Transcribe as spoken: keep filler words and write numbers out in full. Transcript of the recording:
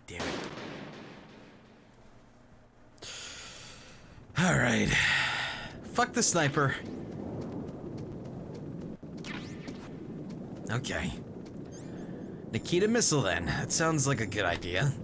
damn it. Alright. Fuck the sniper. Okay. Nikita missile then. That sounds like a good idea.